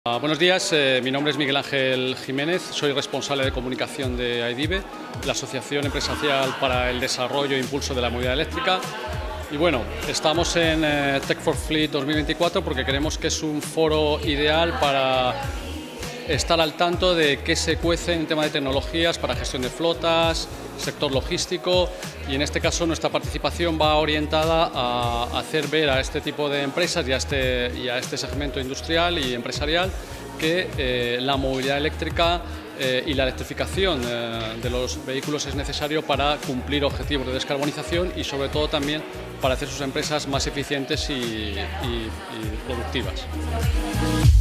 Buenos días, mi nombre es Miguel Ángel Jiménez, soy responsable de comunicación de AIDIVE, la Asociación Empresarial para el Desarrollo e Impulso de la Movilidad Eléctrica. Y bueno, estamos en Tech for Fleet 2024 porque creemos que es un foro ideal para estar al tanto de qué se cuece en tema de tecnologías para gestión de flotas, sector logístico, y en este caso nuestra participación va orientada a hacer ver a este tipo de empresas y a este segmento industrial y empresarial que la movilidad eléctrica y la electrificación de los vehículos es necesario para cumplir objetivos de descarbonización y sobre todo también para hacer sus empresas más eficientes y productivas.